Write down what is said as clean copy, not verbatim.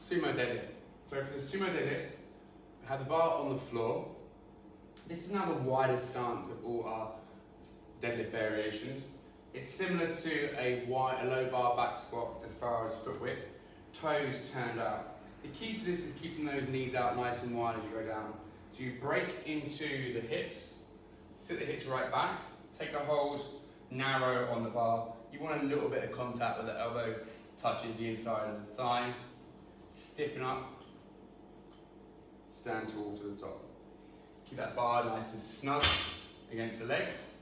Sumo deadlift. So for the sumo deadlift, I have the bar on the floor. This is now the widest stance of all our deadlift variations. It's similar to a low bar back squat as far as foot width, toes turned out. The key to this is keeping those knees out nice and wide as you go down. So you break into the hips, sit the hips right back, take a hold narrow on the bar. You want a little bit of contact where the elbow touches the inside of the thigh. Stiffen up, stand tall to the top. Keep that bar nice and snug against the legs.